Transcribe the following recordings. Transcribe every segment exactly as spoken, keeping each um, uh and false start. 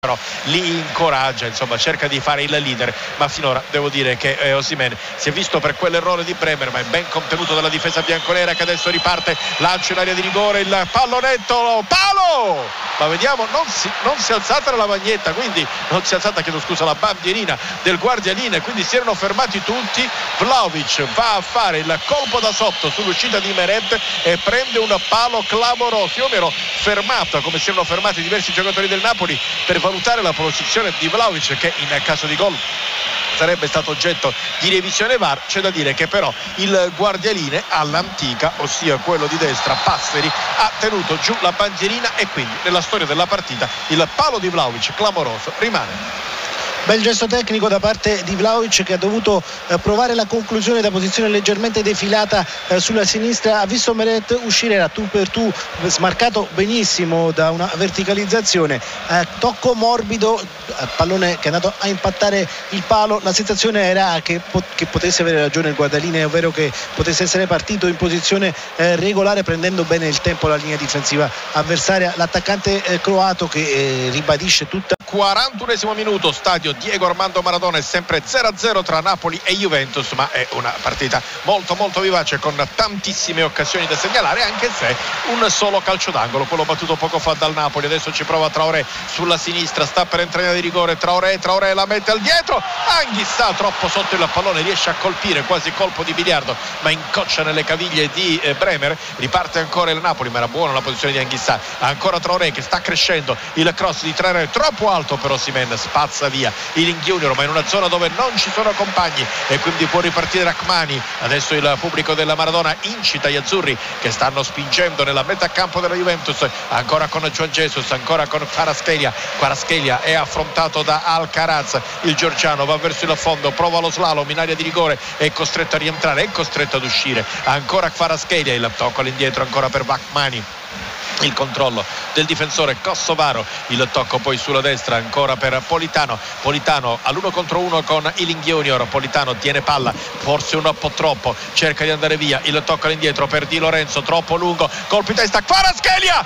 però li incoraggia, insomma cerca di fare il leader, ma finora devo dire che eh, Osimhen si è visto per quell'errore di Bremer, ma è ben contenuto dalla difesa bianconera, che adesso riparte, lancio in area di rigore, il pallonetto, palo, ma vediamo, non si, non si è alzata la lavagnetta, quindi non si è alzata, chiedo scusa, la bandierina del guardialine, quindi si erano fermati tutti. Vlahovic va a fare il colpo da sotto sull'uscita di Meret e prende un palo clamoroso. Io mi ero fermato, come si erano fermati diversi giocatori del Napoli, per valutare la posizione di Vlahovic, che in caso di gol sarebbe stato oggetto di revisione V A R. C'è da dire che però il guardialine all'antica, ossia quello di destra, Passeri, ha tenuto giù la bandierina e quindi nella storia della partita il palo di Vlahovic clamoroso rimane. Bel gesto tecnico da parte di Vlahovic, che ha dovuto eh, provare la conclusione da posizione leggermente defilata eh, sulla sinistra. Ha visto Meret uscire, era tu per tu, smarcato benissimo da una verticalizzazione, eh, tocco morbido, eh, pallone che è andato a impattare il palo. La sensazione era che, pot- che potesse avere ragione il guardaline, ovvero che potesse essere partito in posizione eh, regolare, prendendo bene il tempo la linea difensiva avversaria. L'attaccante eh, croato che eh, ribadisce tutta. quarantunesimo minuto, stadio Diego Armando Maradona, è sempre zero a zero tra Napoli e Juventus, ma è una partita molto molto vivace, con tantissime occasioni da segnalare, anche se un solo calcio d'angolo, quello battuto poco fa dal Napoli. Adesso ci prova Traoré sulla sinistra, sta per entrare di rigore, Traoré, Traoré la mette al dietro, Anghissà troppo sotto il pallone, riesce a colpire, quasi colpo di biliardo, ma incoccia nelle caviglie di eh, Bremer. Riparte ancora il Napoli, ma era buona la posizione di Anghissà, ancora Traoré che sta crescendo, il cross di Traoré troppo alto per Osimhen, spazza via Ealing Junior, ma in una zona dove non ci sono compagni, e quindi può ripartire Rachmani. Adesso il pubblico della Maradona incita gli azzurri, che stanno spingendo nella metà campo della Juventus, ancora con Juan Jesus, ancora con Kvaratskhelia. Kvaratskhelia è affrontato da Alcaraz, il georgiano va verso il fondo, prova lo slalom in area di rigore, è costretto a rientrare, è costretto ad uscire, ancora Kvaratskhelia, il tocco all'indietro ancora per Rachmani, il controllo del difensore kosovaro, il tocco poi sulla destra ancora per Politano, Politano all'uno contro uno con Ealing Junior, Politano tiene palla, forse un po' troppo, cerca di andare via, il tocco all'indietro per Di Lorenzo, troppo lungo, colpo di testa, Kvaratskhelia,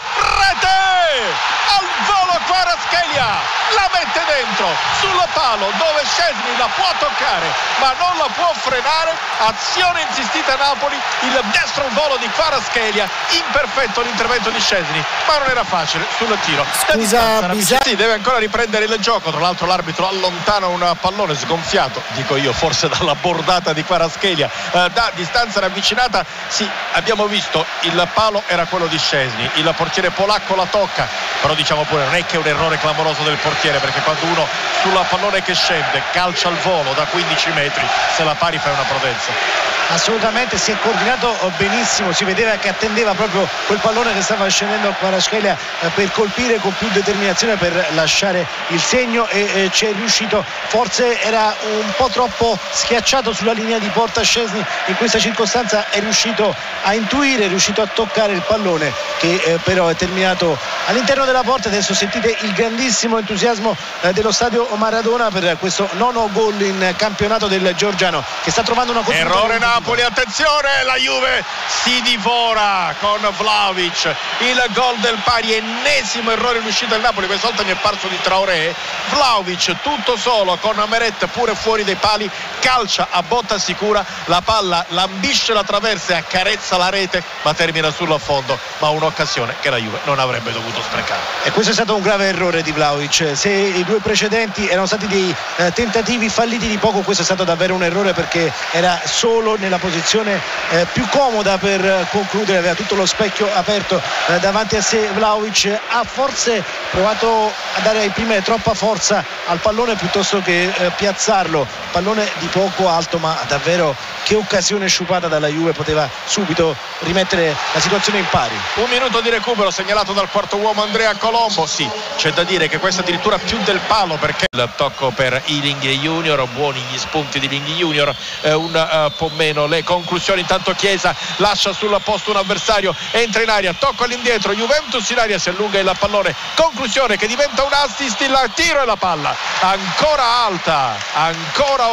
rete al volo, Kvaratskhelia la mette dentro sul palo dove Szczesny la può toccare ma non la può frenare, azione insistita Napoli, il destro al volo di Kvaratskhelia, imperfetto l'intervento di Szczesny, ma non era facile sul tiro. Scusa, Bisa... sì, deve ancora riprendere il gioco, tra l'altro l'arbitro allontana un pallone sgonfiato, dico io, forse dalla bordata di Kvaratskhelia, eh, da distanza ravvicinata. Sì, abbiamo visto il palo era quello di Szczesny, il portiere polacco la tocca, però diciamo pure non è che è un errore clamoroso del portiere, perché quando uno sulla pallone che scende calcia al volo da quindici metri, se la pari fai una prudenza. Assolutamente, si è coordinato benissimo, si vedeva che attendeva proprio quel pallone che stava scendendo a Kvaratskhelia eh, per colpire con più determinazione, per lasciare il segno, e eh, ci è riuscito. Forse era un po' troppo schiacciato sulla linea di porta Szczesny, in questa circostanza è riuscito a intuire, è riuscito a toccare il pallone, che eh, però è terminato all'interno della porta. Adesso sentite il grandissimo entusiasmo eh, dello stadio Maradona per questo nono gol in campionato del georgiano, che sta trovando una continuità. Errore Napoli, attenzione, la Juve si divora con Vlahovic, il gol del pari, ennesimo errore in uscita del Napoli, questa volta mi è parso di Traoré. Vlahovic tutto solo con Meret pure fuori dai pali, calcia a botta sicura, la palla lambisce la traversa e accarezza la rete, ma termina sul fondo, ma un'occasione che la Juve non avrebbe dovuto sprecare. E questo è stato un grave errore di Vlahovic. Se i due precedenti erano stati dei eh, tentativi falliti di poco, questo è stato davvero un errore, perché era solo nella posizione eh, più comoda per concludere, aveva tutto lo specchio aperto eh, davanti a sé. Vlahovic ha forse provato a dare ai prime troppa forza al pallone piuttosto che eh, piazzarlo, pallone di poco alto, ma davvero che occasione sciupata dalla Juve, poteva subito rimettere la situazione in pari. Un minuto di recupero segnalato dal quarto uomo Andrea Colombo. Sì, c'è da dire che questo addirittura più del palo, perché il tocco per Ealing Junior, buoni gli spunti di Ealing Junior, eh, un uh, po' meno le conclusioni. Intanto Chiesa lascia sul posto un avversario, entra in aria, tocco all'indietro, Juventus in aria, si allunga il pallone, conclusione che diventa un assist, il tiro e la palla ancora alta, ancora occasione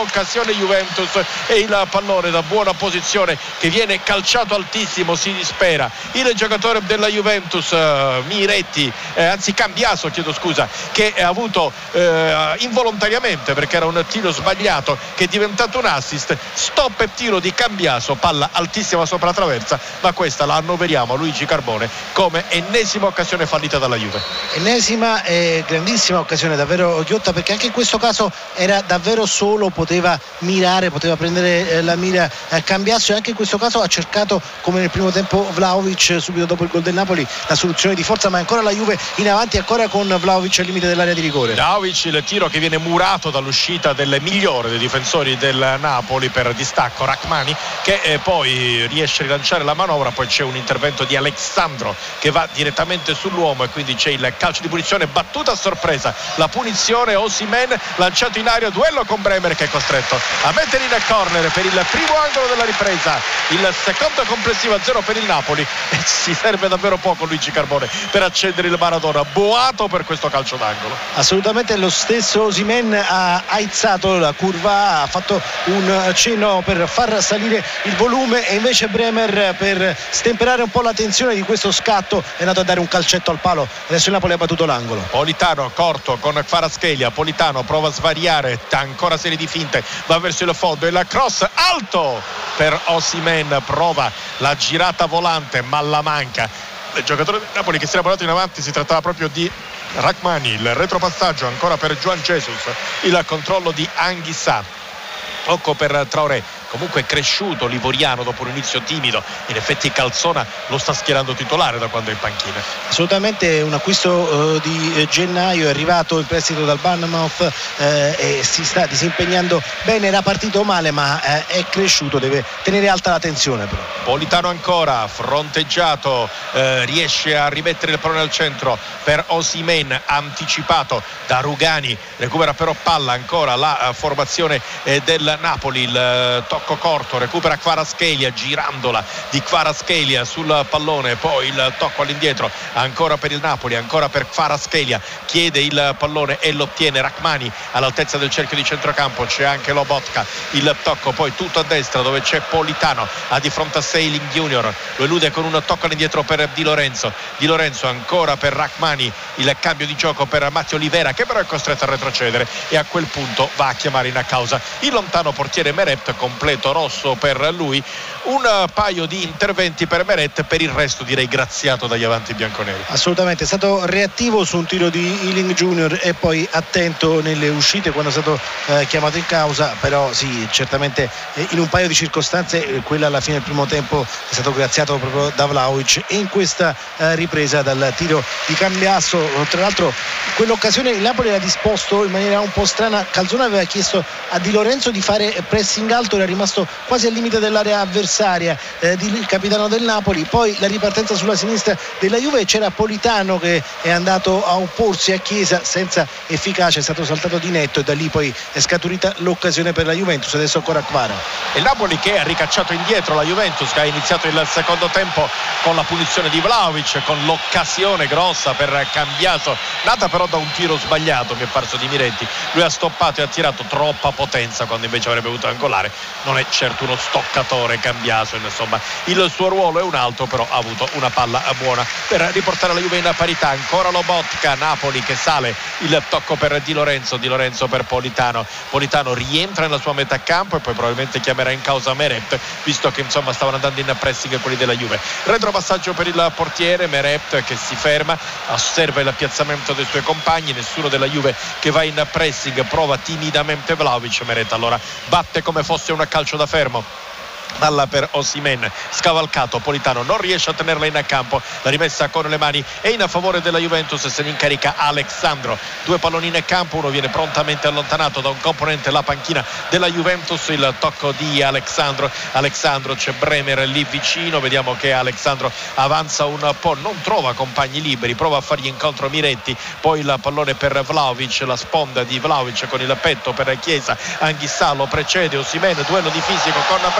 attenzione Juventus, e il pallone da buona posizione che viene calciato altissimo, si dispera il giocatore della Juventus, uh, Miretti, eh, anzi Cambiaso chiedo scusa, che ha avuto eh, involontariamente, perché era un tiro sbagliato che è diventato un assist, stop e tiro di Cambiaso, palla altissima sopra la traversa, ma questa la annoveriamo a Luigi Carbone come ennesima occasione fallita dalla Juve. Ennesima e grandissima occasione davvero ghiotta, perché anche in questo caso era davvero solo, poteva mirare, poteva prendere eh, la mira eh, Cambiaso, e anche in questo caso ha cercato, come nel primo tempo Vlahovic subito dopo il gol del Napoli, la soluzione di forza, ma ancora la Juve in avanti, ancora con Vlahovic al limite dell'area di rigore. Vlahovic, il tiro che viene murato dall'uscita del migliore dei difensori del Napoli per distacco, Rachmani, che eh, poi riesce a rilanciare la manovra, poi c'è un intervento di Alexandro che va direttamente sull'uomo e quindi c'è il calcio di punizione, battuta a sorpresa la punizione, Osimhen lanciato in aria, duello con Bremer che è costretto a mettere in corner per il primo angolo della ripresa, il secondo complessivo a zero per il Napoli, e ci serve davvero poco Luigi Carbone per accendere il Maradona, boato per questo calcio d'angolo. Assolutamente, lo stesso Osimhen ha aizzato la curva, ha fatto un cenno per far salire il volume, e invece Bremer, per stemperare un po' la tensione di questo scatto, è andato a dare un calcetto al palo. Adesso il Napoli ha battuto l'angolo. Politano corto con Kvaratskhelia, Politano prova a svariare, ancora serie di finte, va verso il fondo, il cross alto per Osimhen, prova la girata volante ma la manca il giocatore del Napoli che si era portato in avanti. Si trattava proprio di Rachmani, il retropassaggio ancora per Juan Jesus, il controllo di Anguissa, tocco per Traoré, comunque è cresciuto l'ivoriano dopo un inizio timido, in effetti Calzona lo sta schierando titolare da quando è in panchina. Assolutamente un acquisto uh, di eh, gennaio, è arrivato in prestito dal Bournemouth eh, e si sta disimpegnando bene, era partito male ma eh, è cresciuto, deve tenere alta la tensione però. Politano ancora fronteggiato, eh, riesce a rimettere il pallone al centro per Osimhen, anticipato da Rugani, recupera però palla ancora la uh, formazione eh, del Napoli, il uh, tocco corto, recupera Kvaratskhelia, girandola di Kvaratskhelia sul pallone, poi il tocco all'indietro ancora per il Napoli, ancora per Kvaratskhelia, chiede il pallone e lo ottiene Rachmani all'altezza del cerchio di centrocampo, c'è anche Lobotka, il tocco poi tutto a destra dove c'è Politano, ha di fronte a Sailing Junior, lo elude con un tocco all'indietro per Di Lorenzo, Di Lorenzo ancora per Rachmani, il cambio di gioco per Matteo Olivera che però è costretto a retrocedere e a quel punto va a chiamare in causa il lontano portiere Meret, completo rosso per lui, un paio di interventi per Meret, per il resto direi graziato dagli avanti bianconeri. Assolutamente, è stato reattivo su un tiro di Ealing Junior e poi attento nelle uscite quando è stato eh, chiamato in causa, però sì, certamente eh, in un paio di circostanze, eh, quella alla fine del primo tempo è stato graziato proprio da Vlahovic, e in questa eh, ripresa dal tiro di Cambiaso. Tra l'altro quell'occasione il Napoli era disposto in maniera un po' strana, Calzona aveva chiesto a Di Lorenzo di fare pressing alto, era rimasto quasi al limite dell'area avversaria eh, di, il capitano del Napoli, poi la ripartenza sulla sinistra della Juve, c'era Politano che è andato a opporsi a Chiesa senza efficacia, è stato saltato di netto e da lì poi è scaturita l'occasione per la Juventus. Adesso ancora Kvara. E il Napoli che ha ricacciato indietro la Juventus, che ha iniziato il secondo tempo con la punizione di Vlahovic, con l'occasione grossa per Cambiaso, nata però da un tiro sbagliato, mi è parso di Miretti, lui ha stoppato e ha tirato troppa potenza quando invece avrebbe voluto angolare. Non è certo uno stoccatore Cambiaso, insomma il suo ruolo è un altro, però ha avuto una palla buona per riportare la Juve in parità. Ancora Lobotka, Napoli che sale, il tocco per Di Lorenzo, Di Lorenzo per Politano, Politano rientra nella sua metà campo e poi probabilmente chiamerà in causa Meret, visto che insomma stavano andando in pressing quelli della Juve. Retropassaggio per il portiere, Meret che si ferma, osserva il piazzamento dei suoi compagni, nessuno della Juve che va in pressing, prova timidamente Vlahovic, Meret allora batte come fosse un calcio da fermo, palla per Osimhen, scavalcato, Politano non riesce a tenerla in campo, la rimessa con le mani è in favore della Juventus, se ne incarica Alexandro, due palloni in campo, uno viene prontamente allontanato da un componente la panchina della Juventus, il tocco di Alexandro, Alexandro c'è Bremer lì vicino, vediamo che Alexandro avanza un po', non trova compagni liberi, prova a fargli incontro Miretti, poi il pallone per Vlahovic, la sponda di Vlahovic con il petto per Chiesa, Anguissa lo precede, Osimhen, duello di fisico con Bremer,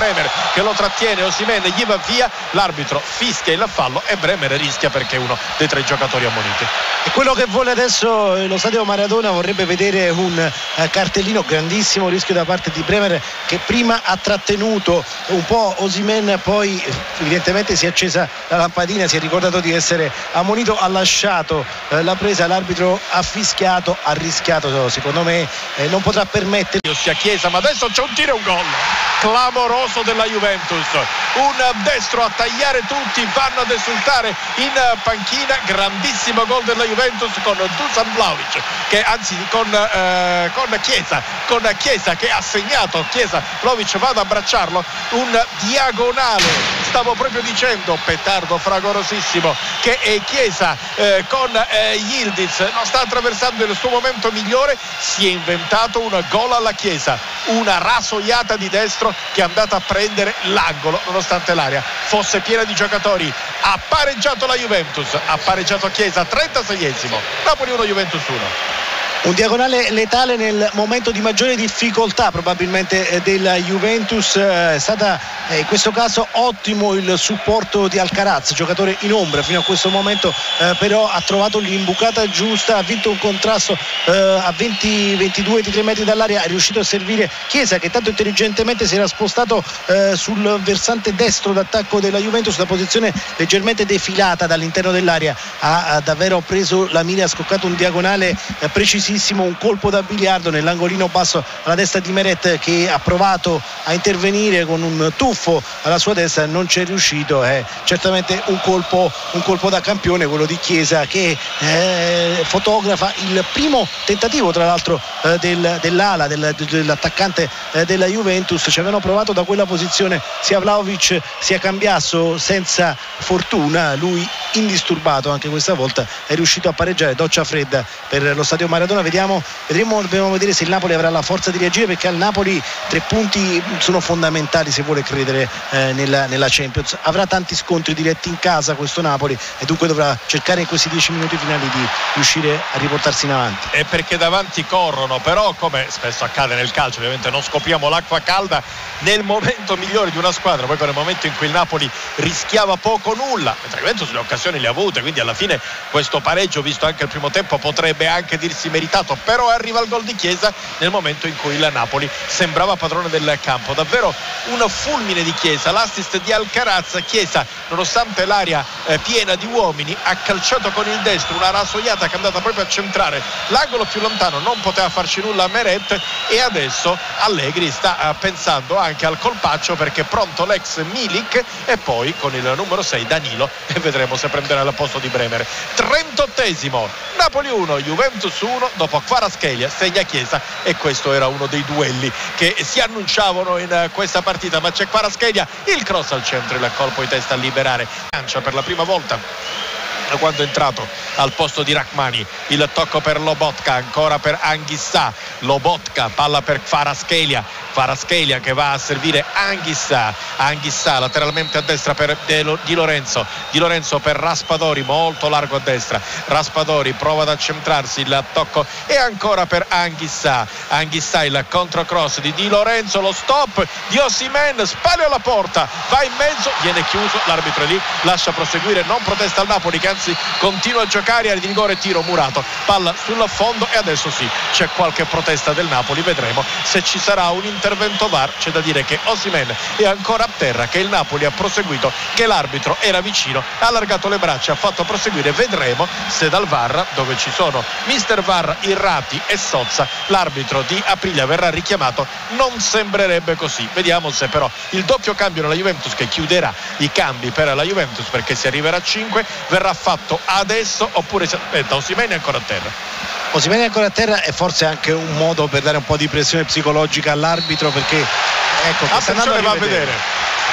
che lo trattiene, Osimhen gli va via, l'arbitro fischia il fallo e Bremer rischia perché è uno dei tre giocatori ammoniti. E quello che vuole adesso lo stadio Maradona vorrebbe vedere un uh, cartellino, grandissimo rischio da parte di Bremer, che prima ha trattenuto un po' Osimhen, poi evidentemente si è accesa la lampadina, si è ricordato di essere ammonito, ha lasciato uh, la presa, l'arbitro ha fischiato, ha rischiato, secondo me eh, non potrà permettere sia Chiesa, ma adesso c'è un tiro e un gol clamoroso della Juventus, un destro a tagliare tutti, vanno ad esultare in panchina, grandissimo gol della Juventus con Dusan Vlahovic, che anzi con, eh, con Chiesa con Chiesa che ha segnato. Chiesa, Vlahovic va ad abbracciarlo, un diagonale, stavo proprio dicendo, petardo fragorosissimo che è Chiesa eh, con eh, Yildiz, non sta attraversando il suo momento migliore, si è inventato un gol alla Chiesa, una rasoiata di destro che è andata a prendere l'angolo nonostante l'area fosse piena di giocatori. Ha pareggiato la Juventus, ha pareggiato Chiesa, trentaseiesimo, Napoli uno Juventus uno. Un diagonale letale nel momento di maggiore difficoltà probabilmente della Juventus. È stata in questo caso ottimo il supporto di Alcaraz, giocatore in ombra fino a questo momento, eh, però ha trovato l'imbucata giusta, ha vinto un contrasto eh, a venti ventidue ventitré metri dall'area, è riuscito a servire Chiesa, che tanto intelligentemente si era spostato eh, sul versante destro d'attacco della Juventus, da posizione leggermente defilata dall'interno dell'area, ha, ha davvero preso la mira, ha scoccato un diagonale eh, precisissimo, un colpo da biliardo nell'angolino basso alla destra di Meret, che ha provato a intervenire con un tuffo alla sua destra, non c'è riuscito. È certamente un colpo, un colpo da campione quello di Chiesa, che eh, fotografa il primo tentativo tra l'altro eh, del, dell'ala del, dell'attaccante eh, della Juventus. Ci avevano provato da quella posizione sia Vlahovic sia Cambiasso senza fortuna, lui indisturbato anche questa volta è riuscito a pareggiare. Doccia fredda per lo stadio Maradona. Vediamo, vedremo, dobbiamo vedere se il Napoli avrà la forza di reagire, perché al Napoli tre punti sono fondamentali se vuole credere eh, nella, nella Champions. Avrà tanti scontri diretti in casa questo Napoli e dunque dovrà cercare in questi dieci minuti finali di riuscire a riportarsi in avanti. E perché davanti corrono, però come spesso accade nel calcio ovviamente non scopriamo l'acqua calda nel momento migliore di una squadra, poi con il momento in cui il Napoli rischiava poco nulla, mentre Juventus le occasioni le ha avute, quindi alla fine questo pareggio, visto anche il primo tempo, potrebbe anche dirsi meritato, però arriva il gol di Chiesa nel momento in cui il Napoli sembrava padrone del campo. Davvero un fulmine di Chiesa, l'assist di Alcaraz. Chiesa, nonostante l'area eh, piena di uomini, ha calciato con il destro una rasoiata che è andata proprio a centrare l'angolo più lontano, non poteva farci nulla a Meret, e adesso Allegri sta eh, pensando anche al colpaccio, perché è pronto l'ex Milik e poi con il numero sei Danilo, e vedremo se prenderà il posto di Bremer. trentottesimo, Napoli uno Juventus uno, dopo Kvaratskhelia segna Chiesa, e questo era uno dei duelli che si annunciavano in questa partita. Ma c'è Kvaratskhelia, il cross al centro, il colpo di testa a liberare, lancia per la prima volta quando è entrato al posto di Rachmani, il tocco per Lobotka, ancora per Anghissà, Lobotka, palla per Kvaratskhelia, Kvaratskhelia che va a servire Anghissà, Anghissà lateralmente a destra per Di Lorenzo, Di Lorenzo per Raspadori, molto largo a destra, Raspadori prova ad accentrarsi, il tocco e ancora per Anghissà, Anghissà il controcross di Di Lorenzo, lo stop di Osimhen, spalle alla porta, va in mezzo, viene chiuso, l'arbitro è lì, lascia proseguire, non protesta il Napoli che anzi continua a giocare, area di rigore, tiro murato, palla sul fondo, e adesso sì c'è qualche protesta del Napoli, vedremo se ci sarà un intervento V A R. C'è da dire che Osimhen è ancora a terra, che il Napoli ha proseguito, che l'arbitro era vicino, ha allargato le braccia, ha fatto proseguire, vedremo se dal V A R, dove ci sono mister V A R, Irrati e Sozza, l'arbitro di Aprilia verrà richiamato. Non sembrerebbe così, vediamo se però il doppio cambio nella Juventus, che chiuderà i cambi per la Juventus perché si arriverà a cinque, verrà fatto adesso oppure si aspetta. Osimhen è ancora a terra. Osimhen è ancora a terra, e forse anche un modo per dare un po' di pressione psicologica all'arbitro, perché ecco che sta andando a va a rivedere. vedere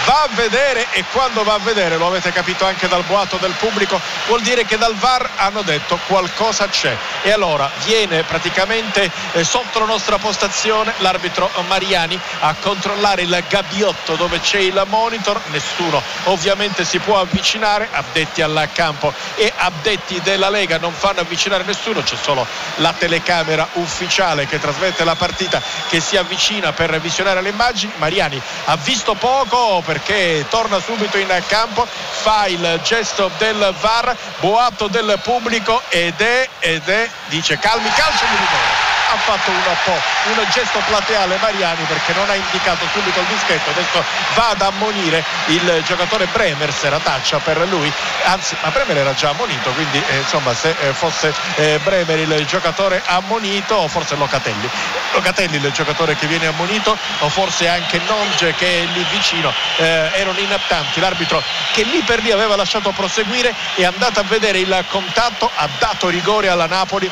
va a vedere, e quando va a vedere, lo avete capito anche dal boato del pubblico, vuol dire che dal V A R hanno detto qualcosa c'è, e allora viene praticamente eh, sotto la nostra postazione l'arbitro Mariani a controllare il gabbiotto dove c'è il monitor. Nessuno ovviamente si può avvicinare, addetti al campo e addetti della Lega non fanno avvicinare nessuno, c'è solo la telecamera ufficiale che trasmette la partita che si avvicina per visionare le immagini. Mariani ha visto poco perché torna subito in campo, fa il gesto del V A R, boato del pubblico ed è, ed è dice calmi, calcio di rigore. Ha fatto un po' un gesto plateale Mariani perché non ha indicato subito il dischetto, adesso va ad ammonire il giocatore Bremer, se era taccia per lui, anzi ma Bremer era già ammonito, quindi eh, insomma se eh, fosse eh, Bremer il giocatore ammonito, o forse Locatelli Locatelli il giocatore che viene ammonito, o forse anche Nonge che è lì vicino, eh, erano in tanti. L'arbitro che lì per lì aveva lasciato proseguire è andato a vedere il contatto, ha dato rigore alla Napoli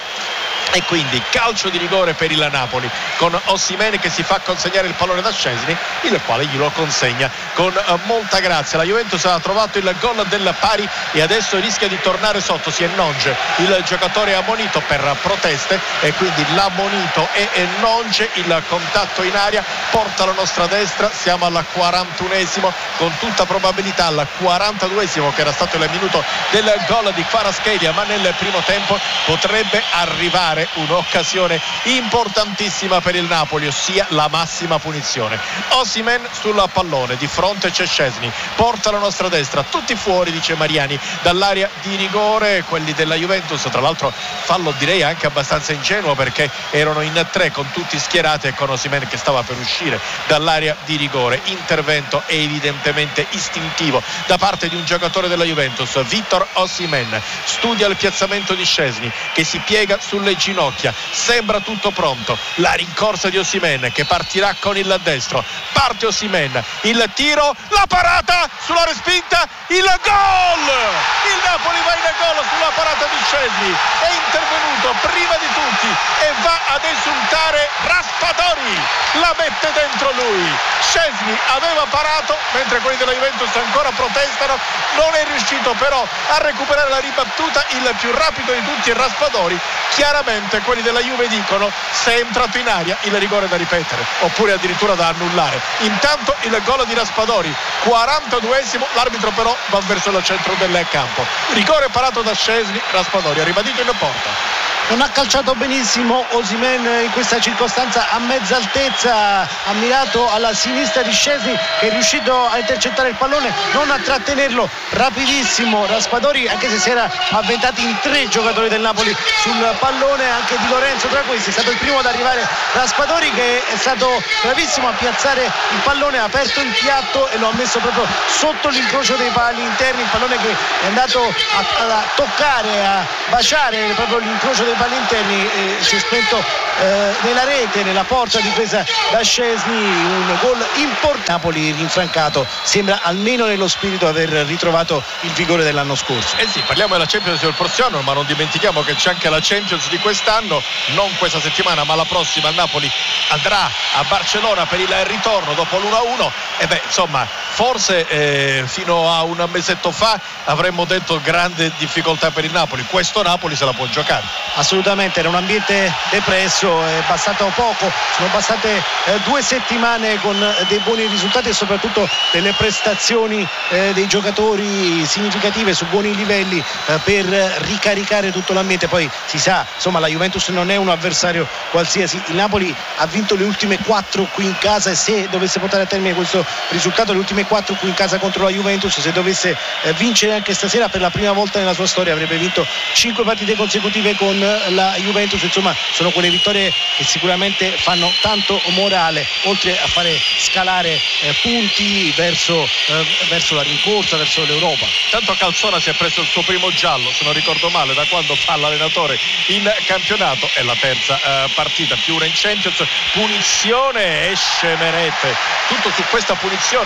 e quindi calcio di rigore per il Napoli, con Osimhen che si fa consegnare il pallone da Szczęsny, il quale glielo consegna con uh, molta grazia. La Juventus ha trovato il gol del pari e adesso rischia di tornare sotto. Si è Nonge il giocatore ammonito per proteste, e quindi l'ammonito è Nonge. Il contatto in aria porta la nostra destra, siamo al quarantunesimo, con tutta probabilità al quarantaduesimo, che era stato il minuto del gol di Kvaratskhelia, ma nel primo tempo potrebbe arrivare un'occasione importantissima per il Napoli, ossia la massima punizione. Osimhen sul pallone, di fronte c'è Szczęsny, porta la nostra destra, tutti fuori, dice Mariani, dall'area di rigore. Quelli della Juventus, tra l'altro fallo direi anche abbastanza ingenuo, perché erano in tre con tutti schierati e con Osimhen che stava per uscire dall'area di rigore. Intervento evidentemente istintivo da parte di un giocatore della Juventus, Victor Osimhen, studia il piazzamento di Szczęsny che si piega sulle ginocchia, sembra tutto pronto, la rincorsa di Osimhen che partirà con il destro, parte Osimhen, il tiro, la parata sulla respinta, il gol! Il Napoli va in gol sulla parata di Szczęsny, è intervenuto prima di tutti e va ad esultare Raspadori, la mette dentro lui. Szczęsny aveva parato mentre quelli della Juventus ancora protestano, non è riuscito però a recuperare la ribattuta, il più rapido di tutti è Raspadori. Chiaramente quelli della Juve dicono: se è entrato in aria il rigore da ripetere, oppure addirittura da annullare. Intanto il gol di Raspadori, quarantaduesimo, l'arbitro però va verso il centro del campo, rigore parato da Szczęsny, Raspadori ha ribadito in porta. Non ha calciato benissimo Osimhen in questa circostanza a mezza altezza, ha mirato alla sinistra di Szczęsny che è riuscito a intercettare il pallone, non a trattenerlo. Rapidissimo Raspadori, anche se si era avventati in tre giocatori del Napoli sul pallone, anche Di Lorenzo tra questi. È stato il primo ad arrivare Raspadori, che è stato bravissimo a piazzare il pallone, ha aperto il piatto e lo ha messo proprio sotto l'incrocio dei pali interni, il pallone che è andato a, a toccare, a baciare proprio l'incrocio dei pali interni, eh, si è spento eh, nella rete, nella porta difesa da Szczęsny. Un gol importante. Napoli rinfrancato, sembra almeno nello spirito aver ritrovato il vigore dell'anno scorso. Eh sì, parliamo della Champions del prossimo anno, ma non dimentichiamo che c'è anche la Champions di quest'anno, non questa settimana ma la prossima. Il Napoli andrà a Barcellona per il ritorno dopo l'uno a uno, e beh insomma forse eh, fino a un mesetto fa avremmo detto grande difficoltà per il Napoli. Questo Napoli se la può giocare. Assolutamente, era un ambiente depresso, è bastato poco, sono bastate eh, due settimane con dei buoni risultati e soprattutto delle prestazioni eh, dei giocatori significative su buoni livelli eh, per ricaricare tutto l'ambiente. Poi si sa, insomma, la Juventus non è un avversario qualsiasi, il Napoli ha vinto le ultime quattro qui in casa, e se dovesse portare a termine questo risultato, le ultime quattro qui in casa contro la Juventus, se dovesse eh, vincere anche stasera, per la prima volta nella sua storia avrebbe vinto cinque partite consecutive con la Juventus. Insomma, sono quelle vittorie che sicuramente fanno tanto morale, oltre a fare scalare eh, punti verso, eh, verso la rincorsa, verso l'Europa. Tanto Calzona si è preso il suo primo giallo, se non ricordo male, da quando fa l'allenatore in campionato. È la terza eh, partita, più una in Champions. Punizione, esce Meret, tutto su questa punizione, perché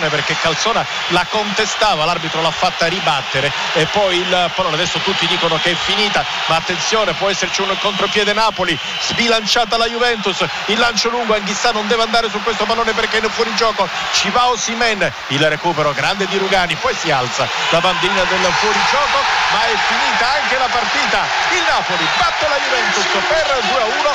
Calzona la contestava, l'arbitro l'ha fatta ribattere e poi il pallone, adesso tutti dicono che è finita, ma attenzione, può esserci un contropiede Napoli, sbilanciata la Juventus, il lancio lungo, Anghissà non deve andare su questo pallone perché è fuori gioco, ci va Osimhen, il recupero grande di Rugani, poi si alza la bandierina del fuorigioco, ma è finita anche la partita, il Napoli batte la Juventus per due a uno